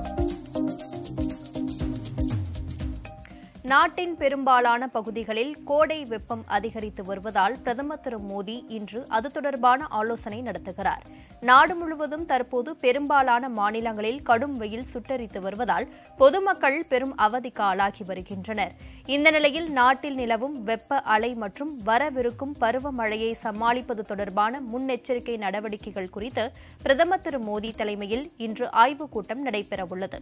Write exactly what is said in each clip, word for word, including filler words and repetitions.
நாட்டின் பெரும்பாலான பகுதிகளில் கோடை வெப்பம் அதிகரித்து வருவதால் பிரதமர் திரு மோடி இன்று அது தொடர்பான ஆலோசனை நடத்துகிறார். நாடு முழுவதும் தற்போது பெரும்பாலான மாநிலங்களில் கடும் வெயில் சுட்டெரித்து வருவதால் பொதுமக்கள் பெரும் அவதிக்கு ஆளாகி வருகின்றனர். இந்த நிலையில் நாட்டில் நிலவும் வெப்ப அலை மற்றும் வரவிருக்கும் பருவமழையை சமாளிப்பது தொடர்பான முன்னெச்சரிக்கை நடவடிக்கைகள் குறித்து பிரதமர் திரு மோடி தலைமையில் இன்று ஆய்வுக் கூட்டம் நடைபெறவுள்ளது.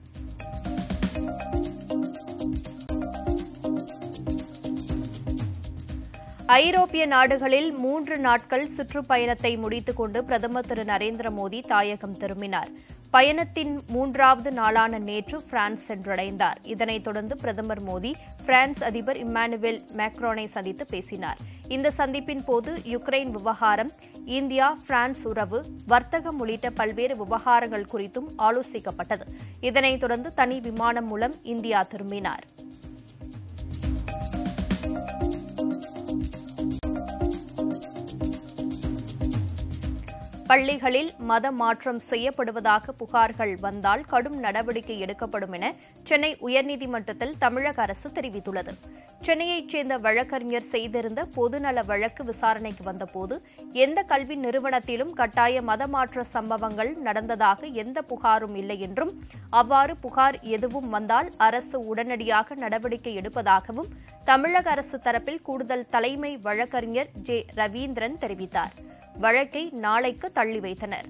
ஐரோப்பிய நாடுகளில் மூன்று நாட்கள் சுற்றுப்பயணத்தை முடித்துக் கொண்டு பிரதமர் திரு நரேந்திர மோடி தாயகம் திரும்பினார். பயணத்தின் மூன்றாவது நாளான நேற்று பிரான்ஸ் சென்றடைந்தார். இதனைத் தொடர்ந்து பிரதமர் மோடி பிரான்ஸ் அதிபர் இம்மானுவேல் மேக்ரானை சந்தித்து பேசினார். இந்த சந்திப்பின் போது யுக்ரைன் விவகாரம், இந்தியா பிரான்ஸ் உறவு, வர்த்தகம் உள்ளிட்ட பல்வேறு விவகாரங்கள் குறித்தும் ஆலோசிக்கப்பட்டது. இதனைத் தொடர்ந்து தனி விமானம் மூலம் இந்தியா திரும்பினார். பள்ளிகளில் மத மாற்றம் செய்யப்படுவதாக புகார்கள் வந்தால் கடும் நடவடிக்கை எடுக்கப்படும் என சென்னை உயர்நீதிமன்றத்தில் தமிழக அரசு தெரிவித்துள்ளது. சென்னையைச் சேர்ந்த வழக்கறிஞர் செய்திருந்த பொதுநல வழக்கு விசாரணைக்கு வந்தபோது எந்த கல்வி நிறுவனத்திலும் கட்டாய மதமாற்ற சம்பவங்கள் நடந்ததாக எந்த புகாரும் இல்லை என்றும், அவ்வாறு புகார் எதுவும் வந்தால் அரசு உடனடியாக நடவடிக்கை எடுப்பதாகவும் தமிழக அரசு தரப்பில் கூடுதல் தலைமை வழக்கறிஞர் ஜே ரவீந்திரன் தெரிவித்தார். வழக்கை நாளைக்கு தள்ளி வைத்தனர்.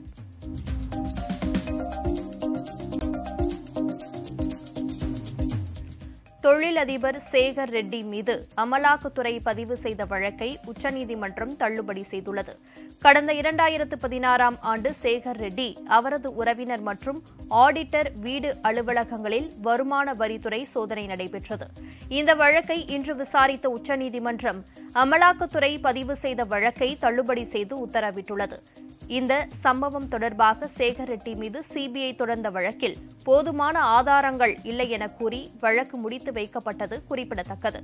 தொழிலதிபர் சேகர் ரெட்டி மீது அமலாக்கத்துறை பதிவு செய்த வழக்கை உச்சநீதிமன்றம் தள்ளுபடி செய்துள்ளது. கடந்த இரண்டாயிரத்து பதினாறாம் ஆண்டு சேகர் ரெட்டி, அவரது உறவினர் மற்றும் ஆடிட்டர் வீடு அலுவலகங்களில் வருமான வரித்துறை சோதனை நடைபெற்றது. இந்த வழக்கை இன்று விசாரித்த உச்சநீதிமன்றம் அமலாக்கத்துறை பதிவு செய்த வழக்கை தள்ளுபடி செய்து உத்தரவிட்டுள்ளது. இந்த சம்பவம் தொடர்பாக சேகர் ரெட்டி மீது சிபிஐ தொடர்ந்த வழக்கில் போதுமான ஆதாரங்கள் இல்லை என கூறி வழக்கு முடித்து வைக்கப்பட்டது குறிப்பிடத்தக்கது.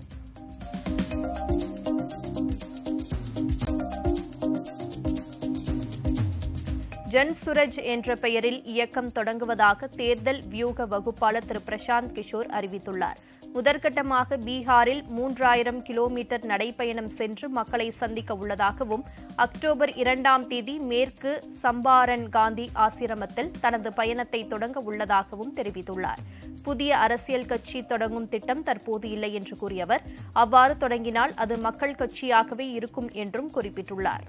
ஜன் சுரஜ் என்ற பெயரில் இயக்கம் தொடங்குவதாக தேர்தல் வியூக வகுப்பாளர் திரு பிரசாந்த் கிஷோர் அறிவித்துள்ளார். முதற்கட்டமாக பீகாரில் மூன்றாயிரம் கிலோமீட்டர் நடைப்பயணம் சென்று மக்களை சந்திக்க உள்ளதாகவும், அக்டோபர் இரண்டாம் தேதி மேற்கு சம்பாரன் காந்தி ஆசிரமத்தில் தனது பயணத்தை தொடங்க உள்ளதாகவும் தெரிவித்துள்ளார். புதிய அரசியல் கட்சி தொடங்கும் திட்டம் தற்போது இல்லை என்று கூறிய அவர், அவ்வாறு தொடங்கினால் அது மக்கள் கட்சியாகவே இருக்கும் என்றும் குறிப்பிட்டுள்ளார்.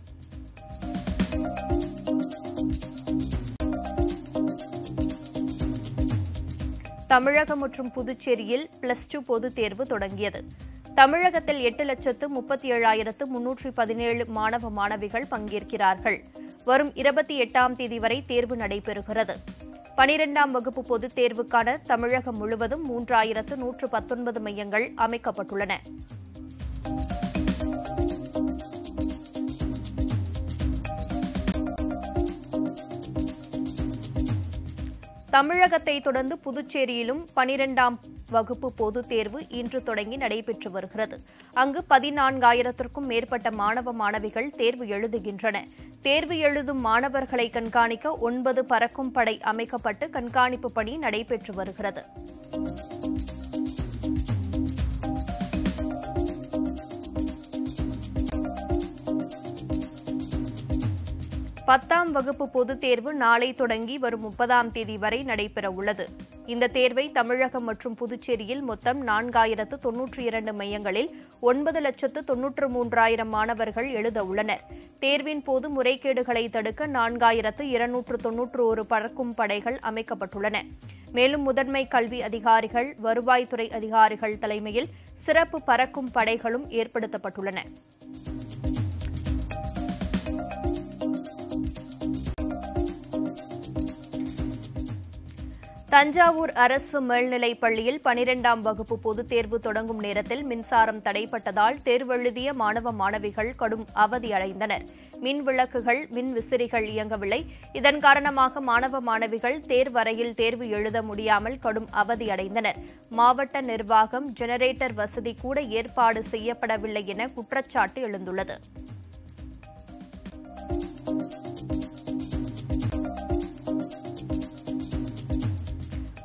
தமிழகம் மற்றும் புதுச்சேரியில் பிளஸ் டூ பொதுத் தேர்வு தொடங்கியது. தமிழகத்தில் எட்டு லட்சத்து முப்பத்தி ஏழாயிரத்து முன்னூற்றி பதினேழு மாணவ மாணவிகள் பங்கேற்கிறார்கள். வரும் இருபத்தி எட்டாம் தேதி வரை தேர்வு நடைபெறுகிறது. பனிரெண்டாம் வகுப்பு பொதுத் தேர்வுக்கான தமிழகம் முழுவதும் மூன்றாயிரத்து நூற்று பத்தொன்பது மையங்கள் அமைக்கப்பட்டுள்ளன. தமிழகத்தை தொடர்ந்து புதுச்சேரியிலும் பனிரெண்டாம் வகுப்பு பொதுத் தேர்வு இன்று தொடங்கி நடைபெற்று வருகிறது. அங்கு பதினான்காயிரத்திற்கும் மேற்பட்ட மாணவ மாணவிகள் தேர்வு எழுதுகின்றன. தேர்வு எழுதும் மாணவர்களை கண்காணிக்க ஒன்பது பறக்கும் படை அமைக்கப்பட்டு கண்காணிப்பு பணி நடைபெற்று வருகிறது. பத்தாம் வகுப்பு பொதுத் தேர்வு நாளை தொடங்கி வரும் முப்பதாம் தேதி வரை நடைபெற உள்ளது. இந்த தேர்வை தமிழகம் மற்றும் புதுச்சேரியில் மொத்தம் நான்காயிரத்து தொன்னூற்றி இரண்டு மையங்களில் ஒன்பது லட்சத்து தொன்னூற்று மூன்றாயிரம் மாணவர்கள் எழுத உள்ளனர். தேர்வின் போது முறைகேடுகளை தடுக்க நான்காயிரத்து இருநூற்று தொன்னூற்று ஒரு பறக்கும் படைகள் அமைக்கப்பட்டுள்ளன. மேலும் முதன்மை கல்வி அதிகாரிகள், வருவாய்த்துறை அதிகாரிகள் தலைமையில் சிறப்பு பறக்கும் படைகளும் ஏற்படுத்தப்பட்டுள்ளன. தஞ்சாவூர் அரசு மேல்நிலைப் பள்ளியில் பனிரெண்டாம் வகுப்பு பொதுத் தேர்வு தொடங்கும் நேரத்தில் மின்சாரம் தடைப்பட்டதால் தேர்வெழுதிய மாணவ மாணவிகள் கடும் அவதியடைந்தனர். மின் விளக்குகள், மின் விசிறிகள் இயங்கவில்லை. இதன் காரணமாக மாணவ மாணவிகள் தேர்வறையில் தேர்வு எழுத முடியாமல் கடும் அவதியடைந்தனர். மாவட்ட நிர்வாகம் ஜெனரேட்டர் வசதி கூட ஏற்பாடு செய்யப்படவில்லை என குற்றச்சாட்டு எழுந்துள்ளது.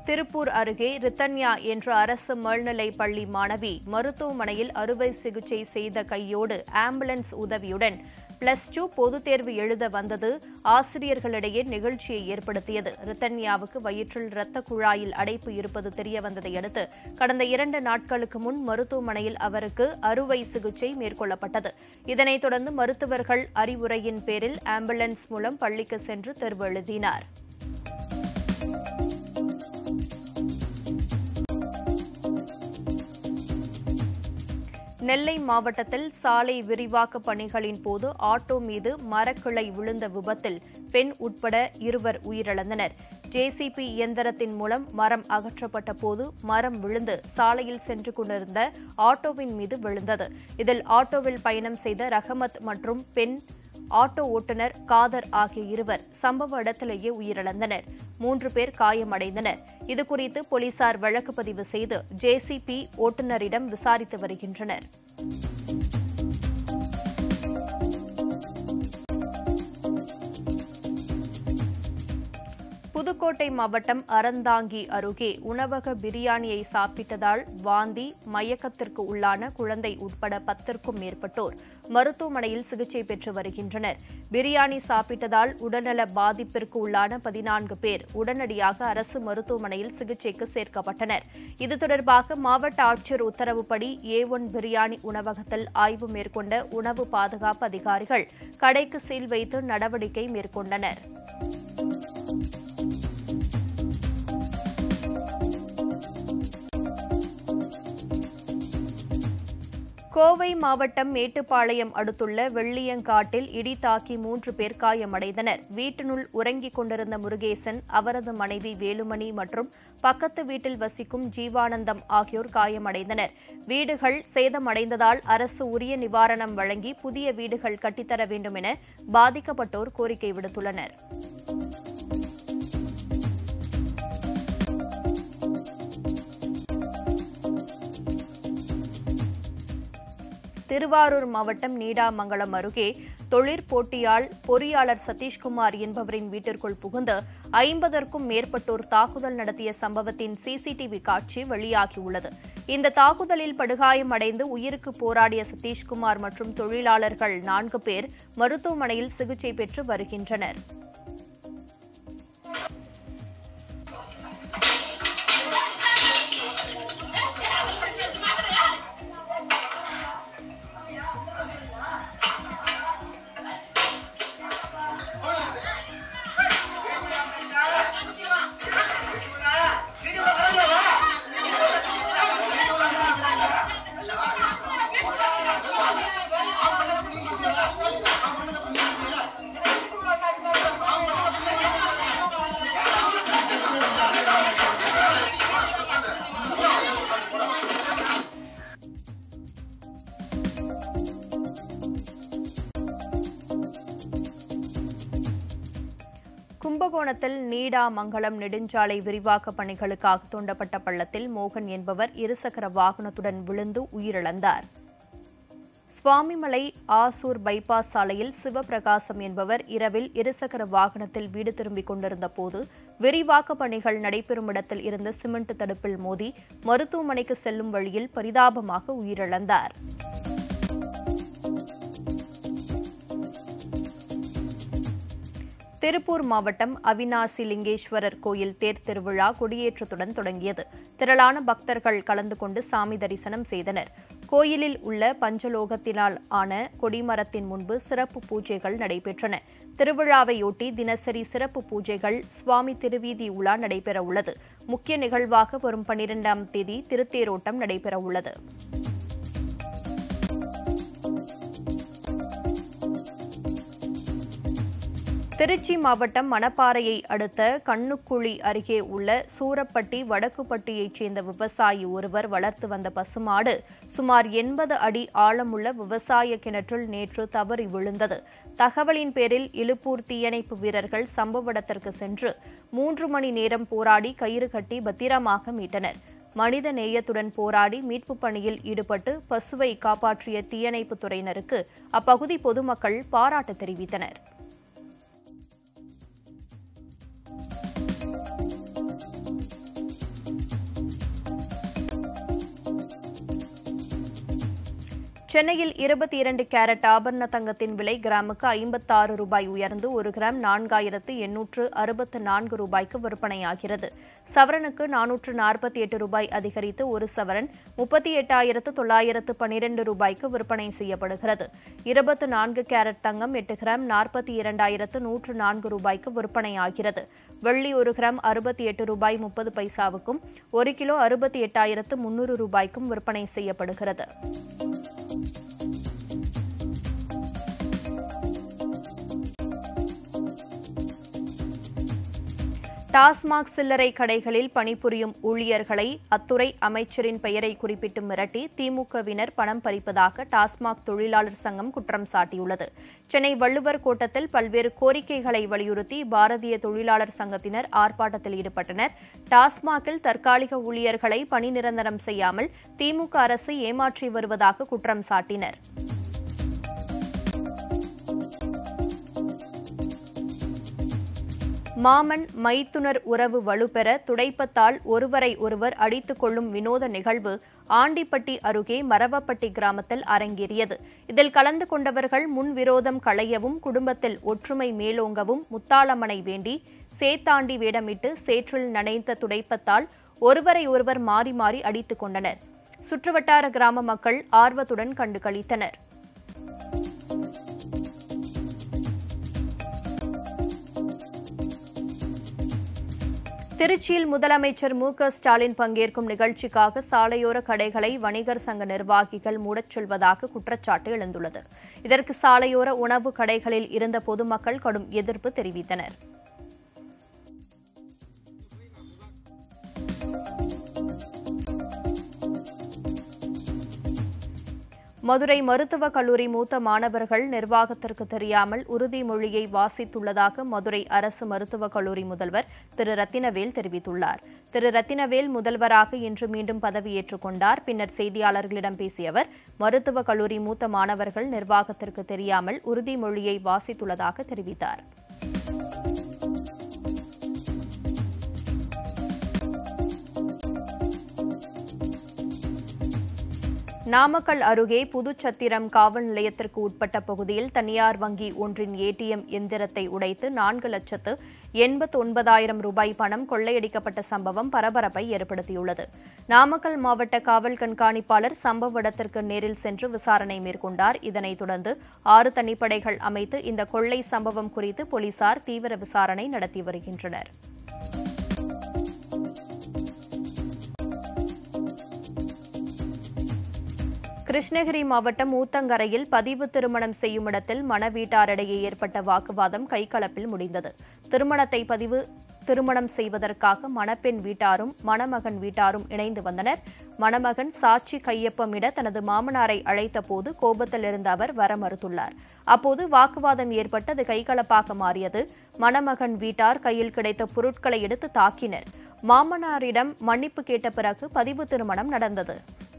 திருப்பூர் அருகே ரித்தன்யா என்ற அரசு மேல்நிலைப் பள்ளி மாணவி மருத்துவமனையில் அறுவை சிகிச்சை செய்த கையோடு ஆம்புலன்ஸ் உதவியுடன் பிளஸ் டூ பொதுத் தேர்வு எழுத வந்தது ஆசிரியர்களிடையே நிகழ்ச்சியை ஏற்படுத்தியது. ரித்தன்யாவுக்கு வயிற்றில் இரத்த குழாயில் அடைப்பு இருப்பது தெரியவந்ததை அடுத்து கடந்த இரண்டு நாட்களுக்கு முன் மருத்துவமனையில் அவருக்கு அறுவை சிகிச்சை மேற்கொள்ளப்பட்டது. இதனைத் தொடர்ந்து மருத்துவர்கள் அறிவுரையின் பேரில் ஆம்புலன்ஸ் மூலம் பள்ளிக்கு சென்று தேர்வு எழுதினார். நெல்லை மாவட்டத்தில் சாலை விரிவாக்க பணிகளின் போது ஆட்டோ மீது மரக்கிளை விழுந்த விபத்தில் பெண் உட்பட இருவர் உயிரிழந்தனர். ஜேசிபி இயந்திரத்தின் மூலம் மரம் அகற்றப்பட்ட போது மரம் விழுந்து சாலையில் சென்று கொண்டிருந்த ஆட்டோவின் மீது விழுந்தது. இதில் ஆட்டோவில் பயணம் செய்த ரஹமத் மற்றும் பெண் ஆட்டோ ஓட்டுநர் காதர் ஆகிய இருவர் சம்பவ இடத்திலேயே உயிரிழந்தனர். மூன்று பேர் காயமடைந்தனர். இதுகுறித்து போலீசார் வழக்கு பதிவு செய்து ஜேசிபி ஓட்டுநரிடம் விசாரித்து வருகின்றனர். புதுக்கோட்டை மாவட்டம் அறந்தாங்கி அருகே உணவக பிரியாணியை சாப்பிட்டதால் வாந்தி, மயக்கத்திற்கு உள்ளான குழந்தை உட்பட பத்திற்கும் மேற்பட்டோர் மருத்துவமனையில் சிகிச்சை பெற்று வருகின்றனர். பிரியாணி சாப்பிட்டதால் உடல்நல பாதிப்பிற்கு உள்ளான பதினான்கு பேர் உடனடியாக அரசு மருத்துவமனையில் சிகிச்சைக்கு சேர்க்கப்பட்டனர். இது தொடர்பாக மாவட்ட ஆட்சியர் உத்தரவுப்படி ஏ ஒன் பிரியாணி உணவகத்தில் ஆய்வு மேற்கொண்ட உணவு பாதுகாப்பு அதிகாரிகள் கடைக்கு சீல் வைத்து நடவடிக்கை மேற்கொண்டனர். கோவை மாவட்டம் மேட்டுப்பாளையம் அடுத்துள்ள வெள்ளியங்காட்டில் இடி தாக்கி மூன்று பேர் காயமடைந்தனர். வீட்டினுள் உறங்கிக் கொண்டிருந்த முருகேசன், அவரது மனைவி வேலுமணி மற்றும் பக்கத்து வீட்டில் வசிக்கும் ஜீவானந்தம் ஆகியோர் காயமடைந்தனர். வீடுகள் சேதமடைந்ததால் அரசு உரிய நிவாரணம் வழங்கி புதிய வீடுகள் கட்டித்தர வேண்டும் என பாதிக்கப்பட்டோர் கோரிக்கை விடுத்துள்ளனர். திருவாரூர் மாவட்டம் நீடாமங்கலம் அருகே தொழிற்போட்டியால் பொறியாளர் சதீஷ்குமார் என்பவரின் வீட்டிற்குள் புகுந்து ஐம்பதற்கும் மேற்பட்டோர் தாக்குதல் நடத்திய சம்பவத்தின் சிசிடிவி காட்சி வெளியாகியுள்ளது. இந்த தாக்குதலில் படுகாயமடைந்து உயிருக்கு போராடிய சதீஷ்குமார் மற்றும் தொழிலாளர்கள் நான்கு பேர் மருத்துவமனையில் சிகிச்சை பெற்று வருகின்றனர். கும்பகோணத்தில் நீடாமங்கலம் நெடுஞ்சாலை விரிவாக்க பணிகளுக்காக தோண்டப்பட்ட பள்ளத்தில் மோகன் என்பவர் இருசக்கர வாகனத்துடன் விழுந்து உயிரிழந்தார். சுவாமிமலை ஆசூர் பைபாஸ் சாலையில் சிவபிரகாசம் என்பவர் இரவில் இருசக்கர வாகனத்தில் வீடு திரும்பிக் கொண்டிருந்த போது விரிவாக்க பணிகள் நடைபெறும் இடத்தில் இருந்த சிமெண்ட் தடுப்பில் மோதி மருத்துவமனைக்கு செல்லும் வழியில் பரிதாபமாக உயிரிழந்தார். திருப்பூர் மாவட்டம் அவிநாசி லிங்கேஸ்வரர் கோயில் தேர் திருவிழா கொடியேற்றத்துடன் தொடங்கியது. திரளான பக்தர்கள் கலந்து கொண்டு சாமி தரிசனம் செய்தனர். கோயிலில் உள்ள பஞ்சலோகத்தினால் ஆன கொடிமரத்தின் முன்பு சிறப்பு பூஜைகள் நடைபெற்றன. திருவிழாவையொட்டி தினசரி சிறப்பு பூஜைகள், சுவாமி திருவீதி உலா நடைபெறவுள்ளது. முக்கிய நிகழ்வாக வரும் பனிரெண்டாம் தேதி திருத்தேரோட்டம் நடைபெறவுள்ளது. திருச்சி மாவட்டம் மணப்பாறையை அடுத்த கண்ணுக்குழி அருகே உள்ள சூரப்பட்டி வடக்குப்பட்டியைச் சேர்ந்த விவசாயி ஒருவர் வளர்த்து வந்த பசுமாடு சுமார் எண்பது அடி ஆழமுள்ள விவசாய கிணற்றில் நேற்று தவறி விழுந்தது. தகவலின் பேரில் இலுப்பூர் தீயணைப்பு வீரர்கள் சம்பவ இடத்திற்கு சென்று மூன்று மணி நேரம் போராடி கயிறு கட்டி பத்திரமாக மீட்டனர். மனித நேயத்துடன் போராடி மீட்புப் பணியில் ஈடுபட்டு பசுவை காப்பாற்றிய தீயணைப்புத் துறையினருக்கு அப்பகுதி பொதுமக்கள் பாராட்டு தெரிவித்தனர். சென்னையில் இருபத்தி இரண்டு கேரட் ஆபரண தங்கத்தின் விலை கிராமுக்கு ஐம்பத்தாறு ரூபாய் உயர்ந்து ஒரு கிராம் நான்காயிரத்து எண்ணூற்று அறுபத்து நான்கு ரூபாய்க்கு விற்பனையாகிறது. சவரனுக்கு நானூற்று நாற்பத்தி எட்டு ரூபாய் அதிகரித்து ஒரு சவரன் முப்பத்தி எட்டாயிரத்து தொள்ளாயிரத்து பனிரெண்டு ரூபாய்க்கு விற்பனை செய்யப்படுகிறது. இருபத்தி நான்கு கேரட் தங்கம் எட்டு கிராம் நாற்பத்தி இரண்டாயிரத்து நூற்று நான்கு ரூபாய்க்கு விற்பனையாகிறது. வெள்ளி ஒரு கிராம் அறுபத்தி எட்டு ரூபாய் முப்பது பைசாவுக்கும் ஒரு கிலோ அறுபத்தி எட்டாயிரத்து முன்னூறு ரூபாய்க்கும் விற்பனை செய்யப்படுகிறது. டாஸ்மாக் சில்லறை கடைகளில் பணிபுரியும் ஊழியர்களை அத்துறை அமைச்சரின் பெயரை குறிப்பிட்டு மிரட்டி திமுகவினர் பணம் பறிப்பதாக டாஸ்மாக் தொழிலாளர் சங்கம் குற்றம் சாட்டியுள்ளது. சென்னை வள்ளுவர் கோட்டத்தில் பல்வேறு கோரிக்கைகளை வலியுறுத்தி பாரதிய தொழிலாளர் சங்கத்தினர் ஆர்ப்பாட்டத்தில் ஈடுபட்டனர். டாஸ்மாகில் தற்காலிக ஊழியர்களை பணி நிரந்தரம் செய்யாமல் திமுக அரசு ஏமாற்றி வருவதாக குற்றம் சாட்டினர். மாமன் மைத்துனர் உறவு வலுப்பெற துடைப்பத்தால் ஒருவரை ஒருவர் அடித்துக் கொள்ளும் வினோத நிகழ்வு ஆண்டிப்பட்டி அருகே மரவப்பட்டி கிராமத்தில் அரங்கேறியது. இதில் கலந்து கொண்டவர்கள் முன்விரோதம் களையவும் குடும்பத்தில் ஒற்றுமை மேலோங்கவும் முத்தாளம்மனை வேண்டி சேத்தாண்டி வேடமிட்டு சேற்றில் நனைந்த துடைப்பத்தால் ஒருவரை ஒருவர் மாறி மாறி அடித்துக் கொண்டனர். சுற்றுவட்டார கிராம மக்கள் ஆர்வத்துடன் கண்டு களித்தனர். திருச்சியில் முதலமைச்சர் மு க ஸ்டாலின் பங்கேற்கும் நிகழ்ச்சிக்காக சாலையோர கடைகளை வணிகர் சங்க நிர்வாகிகள் மூடச் சொல்வதாக குற்றச்சாட்டு எழுந்துள்ளது. இதற்கு சாலையோர உணவு கடைகளில் இருந்த பொதுமக்கள் கடும் எதிர்ப்பு தெரிவித்தனர். மதுரை மருத்துவக் கல்லூரி மூத்த மாணவர்கள் நிர்வாகத்திற்கு தெரியாமல் உறுதிமொழியை வாசித்துள்ளதாக மதுரை அரசு மருத்துவக் கல்லூரி முதல்வர் திரு ரத்தினவேல் தெரிவித்துள்ளார். திரு ரத்தினவேல் முதல்வராக இன்று மீண்டும் பதவியேற்றுக் கொண்டார். பின்னர் செய்தியாளர்களிடம் பேசிய அவர், மருத்துவக் கல்லூரி மூத்த மாணவர்கள் நிர்வாகத்திற்கு தெரியாமல் உறுதிமொழியை வாசித்துள்ளதாக தெரிவித்தார். நாமக்கல் அருகே புதுச்சத்திரம் காவல் நிலையத்திற்கு உட்பட்ட பகுதியில் தனியார் வங்கி ஒன்றின் ஏடிஎம் எந்திரத்தை உடைத்து நான்கு லட்சத்து எண்பத்து ஒன்பதாயிரம் ரூபாய் பணம் கொள்ளையடிக்கப்பட்ட சம்பவம் பரபரப்பை ஏற்படுத்தியுள்ளது. நாமக்கல் மாவட்ட காவல் கண்காணிப்பாளர் சம்பவ இடத்திற்கு நேரில் சென்று விசாரணை மேற்கொண்டார். இதனைத் தொடர்ந்து ஆறு தனிப்படைகள் அமைத்து இந்த கொள்ளை சம்பவம் குறித்து போலீசார் தீவிர விசாரணை நடத்தி வருகின்றனர். கிருஷ்ணகிரி மாவட்டம் ஊத்தங்கரையில் பதிவு திருமணம் செய்யும் இடத்தில் மணவீட்டாரிடையே ஏற்பட்ட வாக்குவாதம் கைகலப்பில் முடிந்தது. திருமணத்தை பதிவு திருமணம் செய்வதற்காக மணப்பெண் வீட்டாரும் மணமகன் வீட்டாரும் இணைந்து வந்தனர். மணமகன் சாட்சி கையொப்பமிட தனது மாமனாரை அழைத்த போது கோபத்தில் இருந்த அவர் வர மறுத்துள்ளார். அப்போது வாக்குவாதம் ஏற்பட்டு அது கைகலப்பாக மாறியது. மணமகன் வீட்டார் கையில் கிடைத்த பொருட்களை எடுத்து தாக்கினர். மாமனாரிடம் மன்னிப்பு கேட்ட பிறகு பதிவு திருமணம் நடந்தது.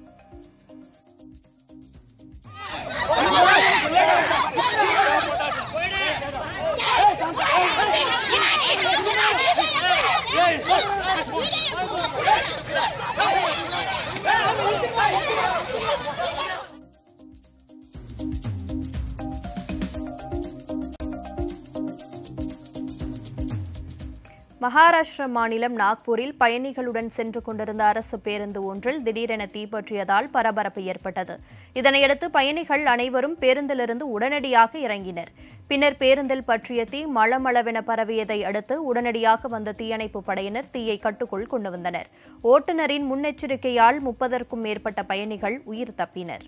மகாராஷ்டிரா மாநிலம் நாக்பூரில் பயணிகளுடன் சென்று கொண்டிருந்த அரசு பேருந்து ஒன்றில் திடீரென தீப்பற்றியதால் பரபரப்பு ஏற்பட்டது. இதனையடுத்து பயணிகள் அனைவரும் பேருந்திலிருந்து உடனடியாக இறங்கினர். பின்னர் பேருந்தில் பற்றிய தீ மளமளவென பரவியதை அடுத்து உடனடியாக வந்த தீயணைப்பு படையினர் தீயை கட்டுக்குள் கொண்டு வந்தனர். ஓட்டுநரின் முன்னெச்சரிக்கையால் முப்பதற்கும் மேற்பட்ட பயணிகள் உயிர் தப்பினர்.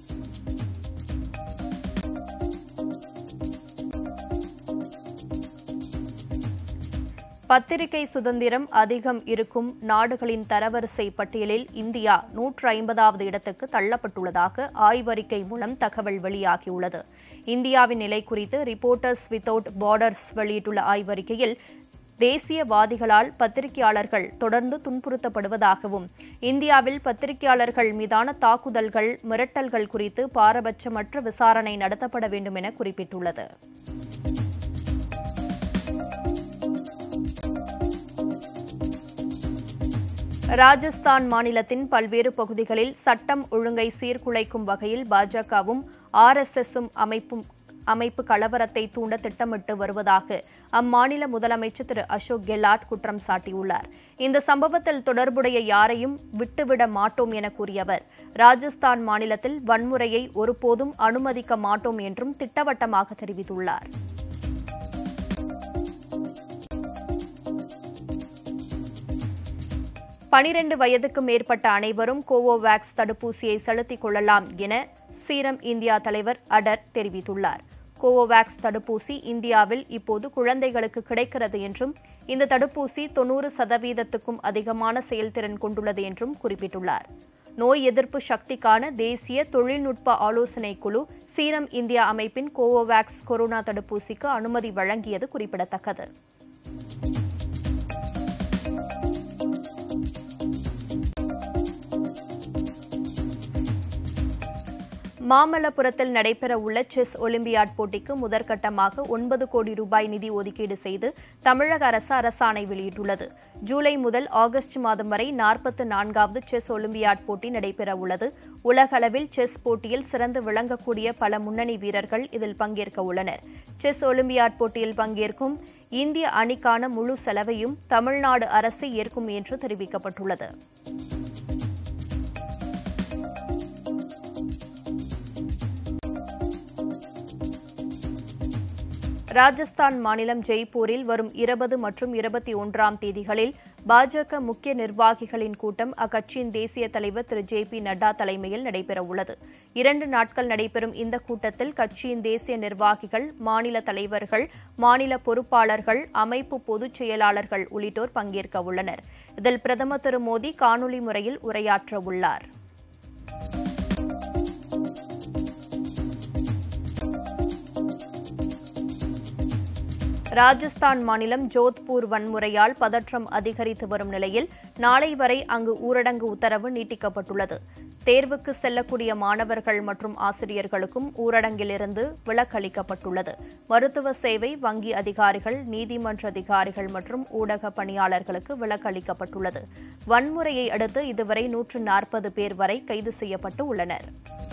பத்திரிகை சுதந்திரம் அதிகம் இருக்கும் நாடுகளின் தரவரிசை பட்டியலில் இந்தியா நூற்று ஐம்பதாவது இடத்துக்கு தள்ளப்பட்டுள்ளதாக ஆய்வறிக்கை மூலம் தகவல் வெளியாகியுள்ளது. இந்தியாவின் நிலை குறித்து ரிப்போர்ட்டர்ஸ் வித்தவுட் பார்டர்ஸ் வெளியிட்டுள்ள ஆய்வறிக்கையில் தேசியவாதிகளால் பத்திரிகையாளர்கள் தொடர்ந்து துன்புறுத்தப்படுவதாகவும் இந்தியாவில் பத்திரிகையாளர்கள் மீதான தாக்குதல்கள் மிரட்டல்கள் குறித்து பாரபட்சமற்ற விசாரணை நடத்தப்பட வேண்டும் என குறிப்பிட்டுள்ளது. ராஜஸ்தான் மாநிலத்தின் பல்வேறு பகுதிகளில் சட்டம் ஒழுங்கை சீர்குலைக்கும் வகையில் பாஜகவும் ஆர் எஸ் எஸும் அமைப்பும் அமைப்பு கலவரத்தை தூண்ட திட்டமிட்டு வருவதாக அம்மாநில முதலமைச்சர் திரு அசோக் கெலாட் குற்றம் சாட்டியுள்ளார். இந்த சம்பவத்தில் தொடர்புடைய யாரையும் விட்டுவிட மாட்டோம் என கூறிய அவர், ராஜஸ்தான் மாநிலத்தில் வன்முறையை ஒருபோதும் அனுமதிக்க மாட்டோம் என்றும் திட்டவட்டமாக தெரிவித்துள்ளார். பனிரண்டு வயதுக்கு மேற்பட்ட அனைவரும் கோவோவேக்ஸ் தடுப்பூசியை செலுத்திக் கொள்ளலாம் என சீரம் இந்தியா தலைவர் அடர் தெரிவித்துள்ளார். கோவோவேக்ஸ் தடுப்பூசி இந்தியாவில் இப்போது குழந்தைகளுக்கு கிடைக்கிறது என்றும் இந்த தடுப்பூசி தொன்னூறு சதவீதத்துக்கும் அதிகமான செயல்திறன் கொண்டுள்ளது என்றும் குறிப்பிட்டுள்ளார். நோய் எதிர்ப்பு சக்திக்கான தேசிய தொழில்நுட்ப ஆலோசனைக் குழு சீரம் இந்தியா அமைப்பின் கோவோவேக்ஸ் கொரோனா தடுப்பூசிக்கு அனுமதி வழங்கியது குறிப்பிடத்தக்கது. மாமல்லபுரத்தில் நடைபெறவுள்ள செஸ் ஒலிம்பியாட் போட்டிக்கு முதற்கட்டமாக ஒன்பது கோடி ரூபாய் நிதி ஒதுக்கீடு செய்து தமிழக அரசு அரசாணை வெளியிட்டுள்ளது. ஜூலை முதல் ஆகஸ்ட் மாதம் வரை நாற்பத்தி நான்காவது செஸ் ஒலிம்பியாட் போட்டி நடைபெறவுள்ளது. உலகளவில் செஸ் போட்டியில் சிறந்து விளங்கக்கூடிய பல முன்னணி வீரர்கள் இதில் பங்கேற்க உள்ளனர். செஸ் ஒலிம்பியாட் போட்டியில் பங்கேற்கும் இந்திய அணிக்கான முழு செலவையும் தமிழ்நாடு அரசு ஏற்கும் என்று தெரிவிக்கப்பட்டுள்ளது. ராஜஸ்தான் மாநிலம் ஜெய்ப்பூரில் வரும் இருபது மற்றும் இருபத்தி ஒன்றாம் தேதிகளில் பாஜக முக்கிய நிர்வாகிகளின் கூட்டம் அக்கட்சியின் தேசிய தலைவர் திரு ஜே பி நட்டா தலைமையில் நடைபெறவுள்ளது. இரண்டு நாட்கள் நடைபெறும் இந்த கூட்டத்தில் கட்சியின் தேசிய நிர்வாகிகள், மாநில தலைவர்கள், மாநில பொறுப்பாளர்கள், அமைப்பு பொதுச் செயலாளர்கள் உள்ளிட்டோர் பங்கேற்க உள்ளனர். இதில் பிரதமர் திரு மோடி காணொலி முறையில் உரையாற்ற உள்ளார். ராஜஸ்தான் மாநிலம் ஜோத்பூர் வன்முறையால் பதற்றம் அதிகரித்து வரும் நிலையில் நாளை வரை அங்கு ஊரடங்கு உத்தரவு நீட்டிக்கப்பட்டுள்ளது. தேர்வுக்கு செல்லக்கூடிய மாணவர்கள் மற்றும் ஆசிரியர்களுக்கும் ஊரடங்கிலிருந்து விலக்களிக்கப்பட்டுள்ளது. மருத்துவ சேவை, வங்கி அதிகாரிகள், நீதிமன்ற அதிகாரிகள் மற்றும் ஊடக பணியாளர்களுக்கு விலக்களிக்கப்பட்டுள்ளது. வன்முறையை அடுத்து இதுவரை நூற்று நாற்பது பேர் வரை கைது செய்யப்பட்டு உள்ளனர்.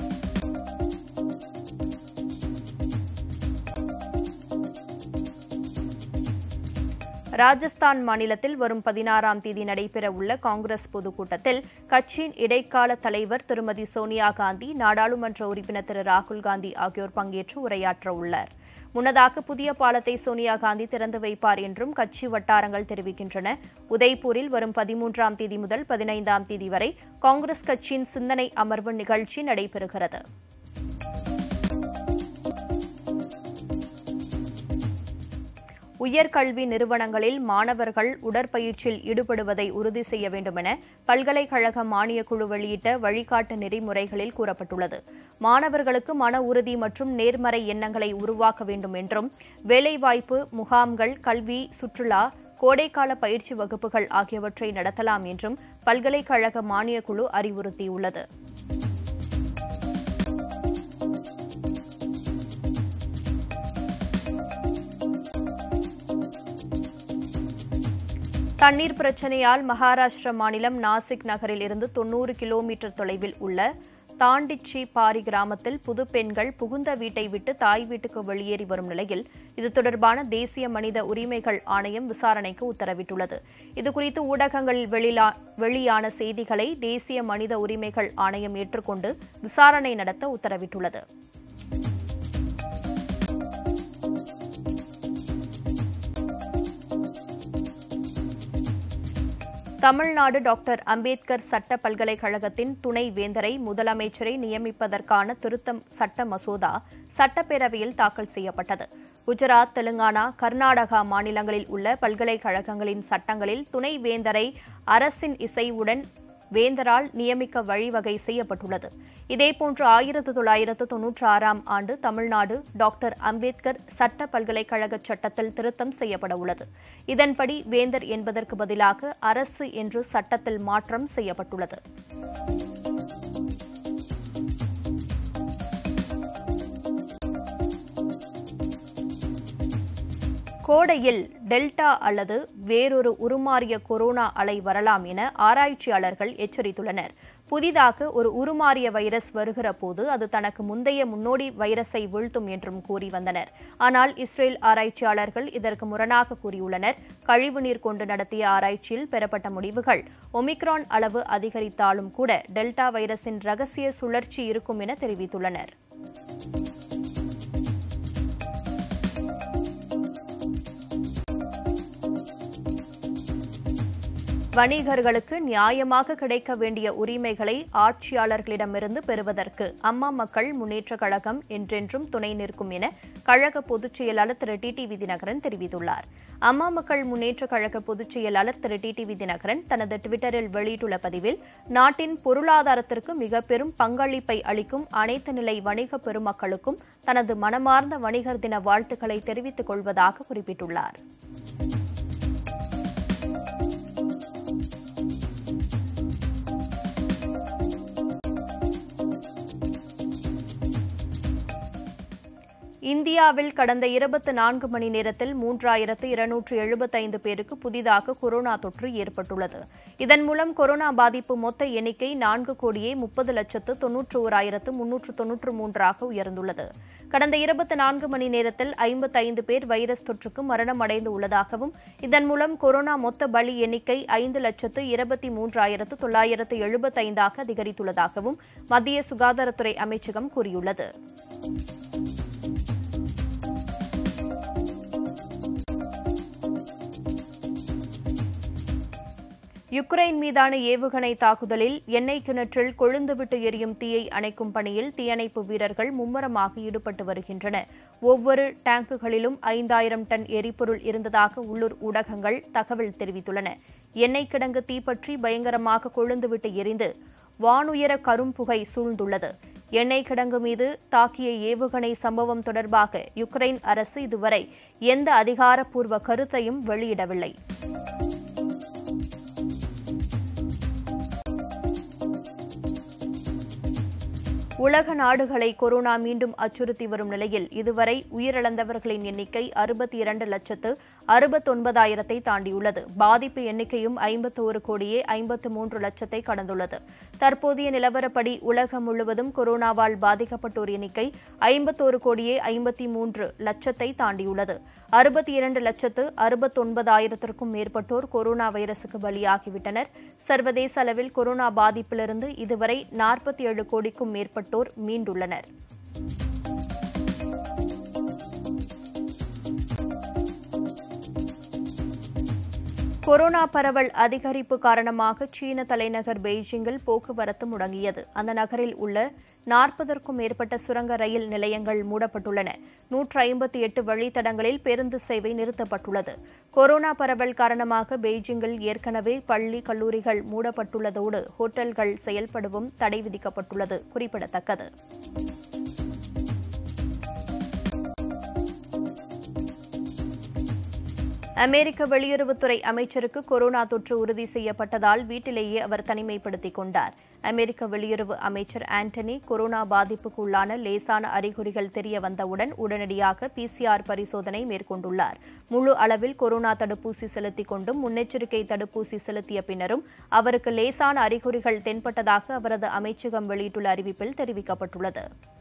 ராஜஸ்தான் மாநிலத்தில் வரும் பதினாறாம் தேதி நடைபெறவுள்ள காங்கிரஸ் பொதுக்கூட்டத்தில் கட்சியின் இடைக்கால தலைவர் திருமதி சோனியா காந்தி, நாடாளுமன்ற உறுப்பினர் திரு ராகுல் காந்தி ஆகியோர் பங்கேற்று உரையாற்ற உள்ளனர். முன்னதாக புதிய பாலத்தை சோனியா காந்தி திறந்து வைப்பார் என்றும் கட்சி வட்டாரங்கள் தெரிவிக்கின்றன. உதய்பூரில் வரும் பதிமூன்றாம் தேதி முதல் பதினைந்தாம் தேதி வரை காங்கிரஸ் கட்சியின் சிந்தனை அமர்வு நிகழ்ச்சி நடைபெறுகிறது. உயர்கல்வி நிறுவனங்களில் மாணவர்கள் உடற்பயிற்சியில் ஈடுபடுவதை உறுதி செய்ய வேண்டும் என பல்கலைக்கழக மானியக் குழு வெளியிட்ட வழிகாட்டு நெறிமுறைகளில் கூறப்பட்டுள்ளது. மாணவர்களுக்கு மன உறுதி மற்றும் நேர்மறை எண்ணங்களை உருவாக்க வேண்டும் என்றும், வேலைவாய்ப்பு முகாம்கள், கல்வி, சுற்றுலா, கோடைக்கால பயிற்சி வகுப்புகள் ஆகியவற்றை நடத்தலாம் என்றும் பல்கலைக்கழக மானியக் குழு அறிவுறுத்தியுள்ளது. தண்ணீர் பிரச்சினையால் மகாராஷ்டிர மாநிலம் நாசிக் நகரில் இருந்து தொன்னூறு கிலோமீட்டர் தொலைவில் உள்ள தாண்டிச்சி பாரி கிராமத்தில் புது பெண்கள் புகுந்த வீட்டை விட்டு தாய் வீட்டுக்கு வெளியேறி வரும் நிலையில் இது தொடர்பான தேசிய மனித உரிமைகள் ஆணையம் விசாரணைக்கு உத்தரவிட்டுள்ளது. இதுகுறித்து ஊடகங்களில் வெளியான செய்திகளை தேசிய மனித உரிமைகள் ஆணையம் ஏற்றுக்கொண்டு விசாரணை நடத்த உத்தரவிட்டுள்ளது. தமிழ்நாடு டாக்டர் அம்பேத்கர் சட்ட பல்கலைக்கழகத்தின் துணை வேந்தரை முதலமைச்சரை நியமிப்பதற்கான திருத்த சட்ட மசோதா சட்டப்பேரவையில் தாக்கல் செய்யப்பட்டது. குஜராத், தெலுங்கானா, கர்நாடகா மாநிலங்களில் உள்ள பல்கலைக்கழகங்களின் சட்டங்களில் துணை வேந்தரை அரசின் இசைவுடன் வேந்தரால் நியமிக்க வழிவகை செய்யப்பட்டுள்ளது. இதேபோன்று ஆயிரத்து தொள்ளாயிரத்து தொன்னூற்றி ஆறாம் ஆண்டு தமிழ்நாடு டாக்டர் அம்பேத்கர் சட்ட பல்கலைக்கழக சட்டத்தில் திருத்தம் செய்யப்பட உள்ளது. இதன்படி வேந்தர் என்பதற்கு பதிலாக அரசு என்று சட்டத்தில் மாற்றம் செய்யப்பட்டுள்ளது. கோடையில் டெல்டா அல்லது வேறொரு உருமாறிய கொரோனா அலை வரலாம் என ஆராய்ச்சியாளர்கள் எச்சரித்துள்ளனர். புதிதாக ஒரு உருமாறிய வைரஸ் வருகிற போது அது தனக்கு முந்தைய முன்னோடி வைரஸை வீழ்த்தும் என்றும் கூறி வந்தனர். ஆனால் இஸ்ரேல் ஆராய்ச்சியாளர்கள் இதற்கு முரணாக கூறியுள்ளனர். கழிவுநீர் கொண்டு நடத்திய ஆராய்ச்சியில் பெறப்பட்ட முடிவுகள் ஒமிக்ரான் அளவு அதிகரித்தாலும் கூட டெல்டா வைரஸின் ரகசிய சுழற்சி இருக்கும் என தெரிவித்துள்ளனர். வணிகர்களுக்கு நியாயமாக கிடைக்க வேண்டிய உரிமைகளை ஆட்சியாளர்களிடமிருந்து பெறுவதற்கு அம்மா மக்கள் முன்னேற்றக் கழகம் என்றென்றும் துணை நிற்கும் என கழக பொதுச் செயலாளர் திரு டி டி வி தினகரன் தெரிவித்துள்ளார். அம்மா மக்கள் முன்னேற்றக் கழக பொதுச் செயலாளர் திரு டி டி வி தினகரன் தனது டுவிட்டரில் வெளியிட்டுள்ள பதிவில், நாட்டின் பொருளாதாரத்திற்கு மிக பெரும் பங்களிப்பை அளிக்கும் அனைத்து நிலை வணிக பெருமக்களுக்கும் தனது மனமார்ந்த வணிகர் தின வாழ்த்துக்களை தெரிவித்துக் கொள்வதாக குறிப்பிட்டுள்ளார். இந்தியாவில் கடந்த இருபத்தி நான்கு மணி நேரத்தில் மூன்றாயிரத்து இருநூற்று எழுபத்தைந்து பேருக்கு புதிதாக கொரோனா தொற்று ஏற்பட்டுள்ளது. இதன் மூலம் கொரோனா பாதிப்பு மொத்த எண்ணிக்கை நான்கு கோடியே முப்பது லட்சத்து தொன்னூற்று ஓராயிரத்து முன்னூற்று தொன்னூற்று மூன்றாக உயர்ந்துள்ளது. கடந்த இருபத்தி நான்கு மணி நேரத்தில் ஐம்பத்தைந்து பேர் வைரஸ் தொற்றுக்கு மரணம் அடைந்து உள்ளதாகவும், இதன் மூலம் கொரோனா மொத்த பலி எண்ணிக்கை ஐந்து லட்சத்து இருபத்தி மூன்றாயிரத்து தொள்ளாயிரத்து எழுபத்தைந்தாக அதிகரித்துள்ளதாகவும் மத்திய சுகாதாரத்துறை அமைச்சகம் கூறியுள்ளது. யுக்ரைன் மீதான ஏவுகணை தாக்குதலில் எண்ணெய் கிணற்றில் கொழுந்துவிட்டு எரியும் தீயை அணைக்கும் பணியில் தீயணைப்பு வீரர்கள் மும்முரமாக ஈடுபட்டு வருகின்றனர். ஒவ்வொரு டேங்குகளிலும் ஐந்தாயிரம் டன் எரிபொருள் இருந்ததாக உள்ளூர் ஊடகங்கள் தகவல் தெரிவித்துள்ளன. எண்ணெய் கிடங்கு தீப்பற்றி பயங்கரமாக கொழுந்துவிட்டு எரிந்து வானுயர கரும்புகை சூழ்ந்துள்ளது. எண்ணெய் கிடங்கு மீது தாக்கிய ஏவுகணை சம்பவம் தொடர்பாக யுக்ரைன் அரசு இதுவரை எந்த அதிகாரப்பூர்வ கருத்தையும் வெளியிடவில்லை. உலக நாடுகளை கொரோனா மீண்டும் அச்சுறுத்தி வரும் நிலையில் இதுவரை உயிரிழந்தவர்களின் எண்ணிக்கை அறுபத்தி இரண்டு லட்சத்து அறுபத்தொன்பதாயிரத்தை தாண்டியுள்ளது. பாதிப்பு எண்ணிக்கையும் ஐம்பத்தோரு கோடியே ஐம்பத்து மூன்று லட்சத்தை கடந்துள்ளது. தற்போதைய நிலவரப்படி உலகம் முழுவதும் கொரோனாவால் பாதிக்கப்பட்டோர் எண்ணிக்கை ஐம்பத்தோரு கோடியே ஐம்பத்தி மூன்று லட்சத்தை தாண்டியுள்ளது. அறுபத்தி இரண்டு லட்சத்து அறுபத்தொன்பதாயிரத்திற்கும் மேற்பட்டோர் கொரோனா வைரசுக்கு பலியாகிவிட்டனர். சர்வதேச அளவில் கொரோனா பாதிப்பிலிருந்து இதுவரை நாற்பத்தி ஏழு கோடிக்கும் மேற்பட்டோர் மீண்டுள்ளனர். கொரோனா பரவல் அதிகரிப்பு காரணமாக சீன தலைநகர் பெய்ஜிங்கில் போக்குவரத்து முடங்கியது. அந்த நகரில் உள்ள நாற்பதற்கும் மேற்பட்ட சுரங்க ரயில் நிலையங்கள் மூடப்பட்டுள்ளன. நூற்று ஐம்பத்தி எட்டு வழித்தடங்களில் பேருந்து சேவை நிறுத்தப்பட்டுள்ளது. கொரோனா பரவல் காரணமாக பெய்ஜிங்கில் ஏற்கனவே பள்ளி, கல்லூரிகள் மூடப்பட்டுள்ளதோடு ஹோட்டல்கள் செயல்படவும் தடை விதிக்கப்பட்டுள்ளது குறிப்பிடத்தக்கது. அமெரிக்க வெளியுறவுத்துறை அமைச்சருக்கு கொரோனா தொற்று உறுதி செய்யப்பட்டதால் வீட்டிலேயே அவர் தனிமைப்படுத்திக் கொண்டார். அமெரிக்க வெளியுறவு அமைச்சர் ஆண்டனி கொரோனா பாதிப்புக்கு உள்ளான லேசான அறிகுறிகள் தெரிய வந்தவுடன் உடனடியாக பி சி ஆர் பரிசோதனை மேற்கொண்டுள்ளார். முழு அளவில் கொரோனா தடுப்பூசி செலுத்திக் கொண்டும் முன்னெச்சரிக்கை தடுப்பூசி செலுத்திய பின்னரும் அவருக்கு லேசான அறிகுறிகள் தென்பட்டதாக அவரது அமைச்சகம் வெளியிட்டுள்ள அறிவிப்பில் தெரிவிக்கப்பட்டுள்ளது.